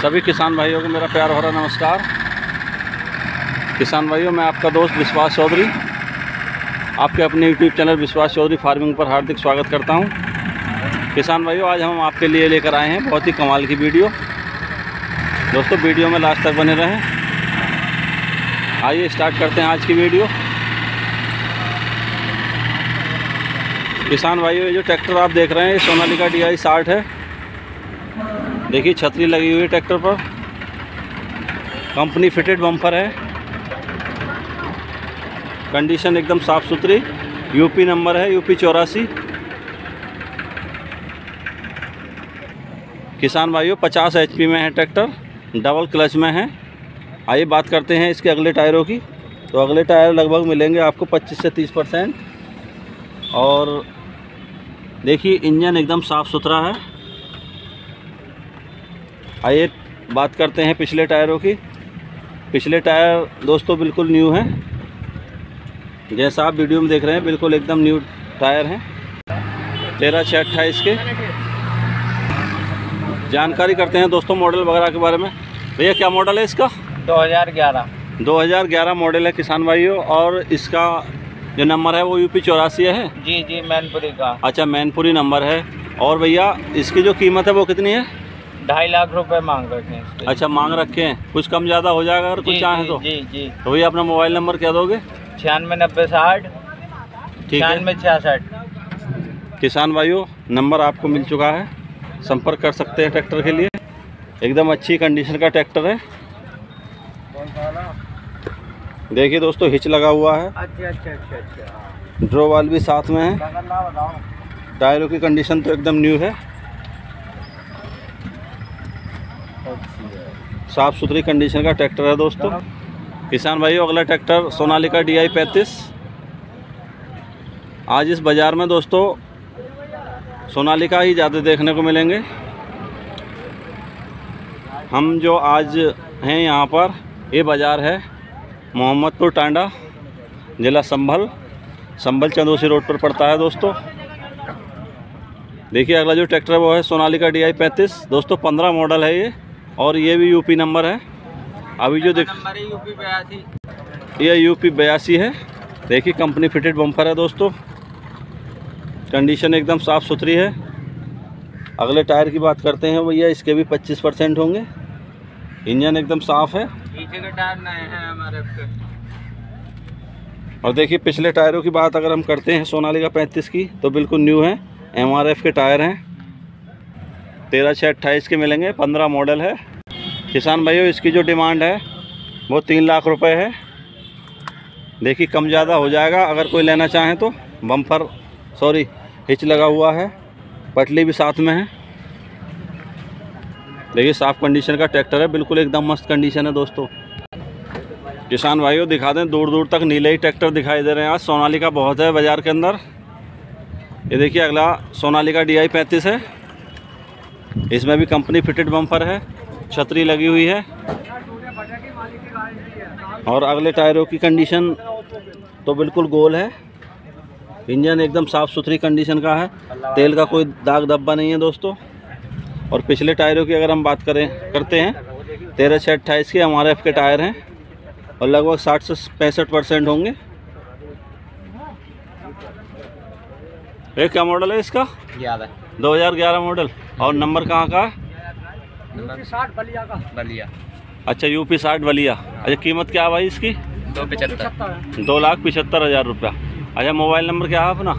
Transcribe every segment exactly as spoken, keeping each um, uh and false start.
सभी किसान भाइयों को मेरा प्यार भरा नमस्कार। किसान भाइयों, मैं आपका दोस्त विश्वास चौधरी आपके अपने यूट्यूब चैनल विश्वास चौधरी फार्मिंग पर हार्दिक स्वागत करता हूं। किसान भाइयों, आज हम आपके लिए लेकर आए हैं बहुत ही कमाल की वीडियो। दोस्तों, वीडियो में लास्ट तक बने रहें। आइए स्टार्ट करते हैं आज की वीडियो। किसान भाइयों, ये जो ट्रैक्टर आप देख रहे हैं ये सोनालिका डी आई साठ है। देखिए, छतरी लगी हुई है ट्रैक्टर पर, कंपनी फिटेड बम्पर है, कंडीशन एकदम साफ़ सुथरी, यूपी नंबर है यूपी चौरासी। किसान भाइयों, पचास एचपी में है ट्रैक्टर, डबल क्लच में है। आइए बात करते हैं इसके अगले टायरों की। तो अगले टायर लगभग मिलेंगे आपको पच्चीस से तीस परसेंट। और देखिए, इंजन एकदम साफ़ सुथरा है। आइए बात करते हैं पिछले टायरों की। पिछले टायर दोस्तों बिल्कुल न्यू हैं, जैसा आप वीडियो में देख रहे हैं बिल्कुल एकदम न्यू टायर हैं, तेरह छः अट्ठाईस के। जानकारी करते हैं दोस्तों मॉडल वगैरह के बारे में। भैया, क्या मॉडल है इसका? दो हज़ार ग्यारह दो हज़ार ग्यारह मॉडल है किसान भाइयों। और इसका जो नंबर है वो यूपी चौरासी है। जी जी मैनपुरी का। अच्छा, मैनपुरी नंबर है। और भैया, इसकी जो कीमत है वो कितनी है? ढाई लाख रुपए मांग रखे हैं। अच्छा, मांग रखे हैं। कुछ कम ज़्यादा हो जाएगा अगर कुछ चाहें तो? जी जी। तो भैया अपना मोबाइल नंबर क्या दोगे? छियानवे नब्बे साठ छियानवे छियासठ। किसान भाइयों, नंबर आपको मिल चुका है, संपर्क कर सकते हैं ट्रैक्टर के लिए। एकदम अच्छी कंडीशन का ट्रैक्टर है। देखिए दोस्तों, हिच लगा हुआ है। अच्छा अच्छा अच्छा अच्छा। ड्रो वाल भी साथ में है। टायरों की कंडीशन तो एकदम न्यू है, साफ़ सुथरी कंडीशन का ट्रैक्टर है दोस्तों। किसान भाइयों, अगला ट्रैक्टर सोनालिका डी आई पैंतीस। आज इस बाज़ार में दोस्तों सोनालिका ही ज़्यादा देखने को मिलेंगे। हम जो आज हैं यहाँ पर, ये बाज़ार है मोहम्मदपुर टांडा, ज़िला संभल। संभल चंदोसी रोड पर पड़ता है दोस्तों। देखिए, अगला जो ट्रैक्टर है वो है सोनालिका डी आई पैंतीस। दोस्तों पंद्रह मॉडल है ये, और ये भी यूपी नंबर है। अभी जो देख यूपी बयासी, ये यूपी बयासी है। देखिए, कंपनी फिटेड बम्पर है दोस्तों, कंडीशन एकदम साफ़ सुथरी है। अगले टायर की बात करते हैं भैया, इसके भी पच्चीस परसेंट होंगे। इंजन एकदम साफ़ है। पीछे के टायर नए हैं हमारे पे। और देखिए, पिछले टायरों की बात अगर हम करते हैं सोनालिका पैंतीस की, तो बिल्कुल न्यू है, एम आर एफ के टायर हैं, तेरह छः अट्ठाईस के मिलेंगे, पंद्रह मॉडल है। किसान भाइयों, इसकी जो डिमांड है वो तीन लाख रुपए है। देखिए, कम ज़्यादा हो जाएगा अगर कोई लेना चाहें तो। बम्पर सॉरी हिच लगा हुआ है, पटली भी साथ में है। देखिए, साफ़ कंडीशन का ट्रैक्टर है, बिल्कुल एकदम मस्त कंडीशन है दोस्तों। किसान भाइयों, दिखा दें, दूर दूर तक नीले ही ट्रैक्टर दिखाई दे रहे हैं। आज सोनालिका बहुत है बाज़ार के अंदर। ये देखिए, अगला सोनालिका डी आई पैंतीस है। इसमें भी कंपनी फिटेड बम्पर है, छतरी लगी हुई है। और अगले टायरों की कंडीशन तो बिल्कुल गोल है। इंजन एकदम साफ़ सुथरी कंडीशन का है, तेल का कोई दाग धब्बा नहीं है दोस्तों। और पिछले टायरों की अगर हम बात करें करते हैं, तेरह छः अट्ठाईस के एम आर एफ के टायर हैं, और लगभग साठ से पैंसठ परसेंट होंगे। एक क्या मॉडल है इसका? ग्यारह दो हज़ार ग्यारह मॉडल। और नंबर कहाँ का है? यूपी साठ बलिया का। बलिया। अच्छा, यूपी साठ बलिया। अच्छा, कीमत क्या है भाई इसकी? दो पचहत्तर दो लाख पिछहत्तर हज़ार रुपया। अच्छा, मोबाइल नंबर क्या है अपना?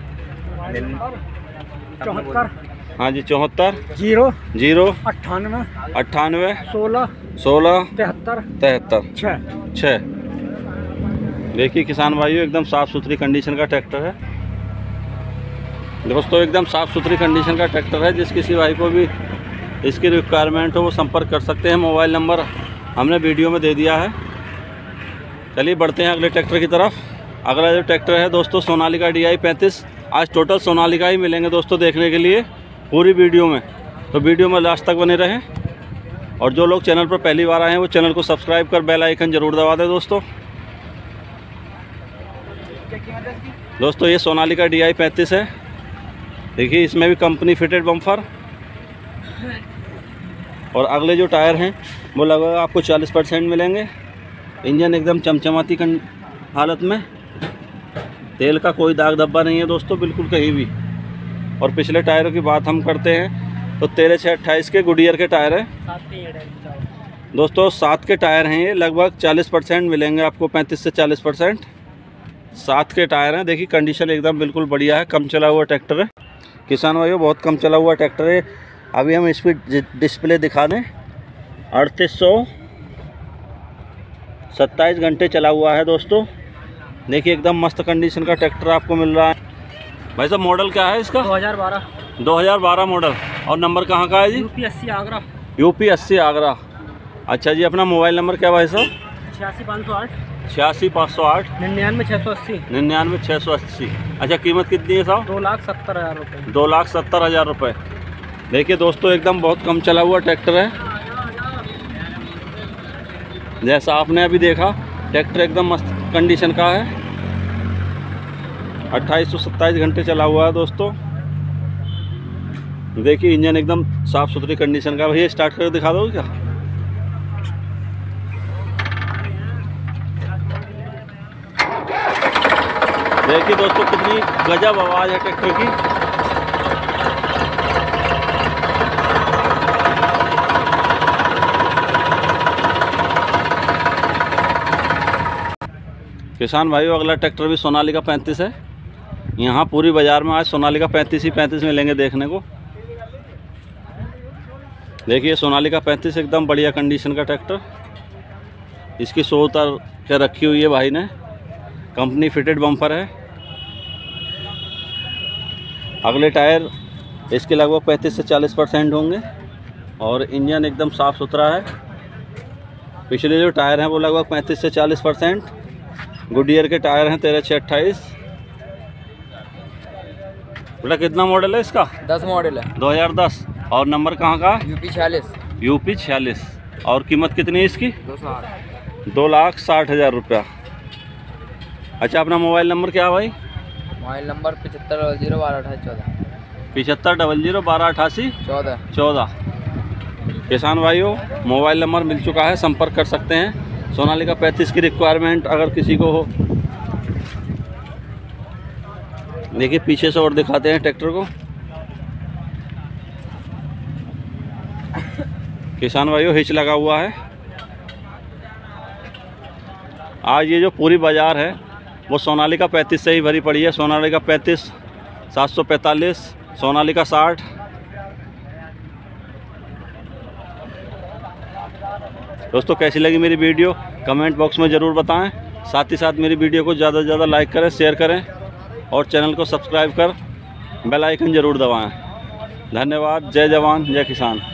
चौहत्तर हाँ जी, चौहत्तर जीरो जीरो अट्ठानवे अट्ठानवे सोलह सोलह तिहत्तर तिहत्तर छः छः। देखिए किसान भाइयों, एकदम साफ़ सुथरी कंडीशन का ट्रैक्टर है दोस्तों, एकदम साफ़ सुथरी कंडीशन का ट्रैक्टर है। जिस किसी भाई को भी इसकी रिक्वायरमेंट हो वो संपर्क कर सकते हैं। मोबाइल नंबर हमने वीडियो में दे दिया है। चलिए बढ़ते हैं अगले ट्रैक्टर की तरफ। अगला जो ट्रैक्टर है दोस्तों सोनालिका डी आई पैंतीस। आज टोटल सोनालिका ही मिलेंगे दोस्तों देखने के लिए पूरी वीडियो में, तो वीडियो में लास्ट तक बने रहें। और जो लोग चैनल पर पहली बार आए हैं वो चैनल को सब्सक्राइब कर बेल आइकन ज़रूर दबा दें दोस्तों। दोस्तों ये सोनालिका डी आई पैंतीस है। देखिए, इसमें भी कंपनी फिटेड बम्पर, और अगले जो टायर हैं वो लगभग आपको चालीस परसेंट मिलेंगे। इंजन एकदम चमचमाती हालत में, तेल का कोई दाग धब्बा नहीं है दोस्तों बिल्कुल कहीं भी। और पिछले टायरों की बात हम करते हैं तो तेरह छः अट्ठाईस के गुडियर के टायर हैं दोस्तों, सात के टायर हैं ये, लगभग चालीस परसेंट मिलेंगे आपको, पैंतीस से चालीस परसेंट सात के टायर हैं। देखिए कंडीशन एकदम बिल्कुल बढ़िया है, कम चला हुआ ट्रैक्टर है किसान भाइयों, बहुत कम चला हुआ ट्रैक्टर है। अभी हम स्पीड डिस्प्ले दिखा दें, अड़तीस सौ सत्ताईस घंटे चला हुआ है दोस्तों। देखिए एकदम मस्त कंडीशन का ट्रैक्टर आपको मिल रहा है। भाई साहब मॉडल क्या है इसका? दो हज़ार बारह दो हज़ार बारह मॉडल। और नंबर कहाँ का है जी? यूपी अस्सी आगरा। यूपी अस्सी आगरा। अच्छा जी, अपना मोबाइल नंबर क्या भाई साहब? छियासी पाँच सौ आठ छियासी पाँच सौ आठ निन्यानवे छः सौ अस्सी निन्यानवे छः सौ अस्सी। अच्छा कीमत कितनी है साहब? दो लाख सत्तर हज़ार रुपये। दो लाख सत्तर हज़ार रुपये। देखिए दोस्तों एकदम बहुत कम चला हुआ ट्रैक्टर है। जैसा आपने अभी देखा ट्रैक्टर एकदम मस्त कंडीशन का है, अट्ठाईस सौ सत्ताईस घंटे चला हुआ है दोस्तों। देखिए इंजन एकदम साफ़ सुथरी कंडीशन का। भैया स्टार्ट करके दिखा दोगे क्या? देखिए दोस्तों कितनी गजब आवाज़ है ट्रैक्टर की। किसान भाइयों अगला ट्रैक्टर भी सोनालिका पैंतीस है। यहाँ पूरी बाज़ार में आज सोनालिका पैंतीस ही पैंतीस मिलेंगे देखने को। देखिए सोनालिका पैंतीस एकदम बढ़िया कंडीशन का ट्रैक्टर। इसकी सौ उतर के रखी हुई है भाई ने, कंपनी फिटेड बम्पर है। अगले टायर इसके लगभग पैंतीस से चालीस परसेंट होंगे और इंजन एकदम साफ़ सुथरा है। पिछले जो टायर हैं वो लगभग पैंतीस से चालीस परसेंट गुडियर के टायर हैं, तेरह छः अट्ठाईस। बेटा कितना मॉडल है इसका? दस मॉडल है, दो हज़ार दस। और नंबर कहाँ का? यूपी छियालीस। यूपी छियालीस। और कीमत कितनी है इसकी? दो सौ आठ दो लाख साठ हज़ार रुपया। अच्छा अपना मोबाइल नंबर क्या है भाई? मोबाइल नंबर पचहत्तर डबल जीरो बारह अठासी चौदह पिछहत्तर डबल जीरो बारह अठासी चौदह चौदह। किसान भाइयों मोबाइल नंबर मिल चुका है, संपर्क कर सकते हैं। सोनालिका पैंतीस की रिक्वायरमेंट अगर किसी को हो। देखिए पीछे से और दिखाते हैं ट्रैक्टर को। किसान भाइयों हिच लगा हुआ है। आज ये जो पूरी बाज़ार है वो सोनालिका पैंतीस से ही भरी पड़ी है। सोनालिका पैंतीस, सात सौ पैंतालीस, सोनालिका साठ। दोस्तों कैसी लगी मेरी वीडियो कमेंट बॉक्स में ज़रूर बताएं। साथ ही साथ मेरी वीडियो को ज़्यादा से ज़्यादा लाइक करें, शेयर करें और चैनल को सब्सक्राइब कर बेल आइकन ज़रूर दबाएं। धन्यवाद। जय जवान जय किसान।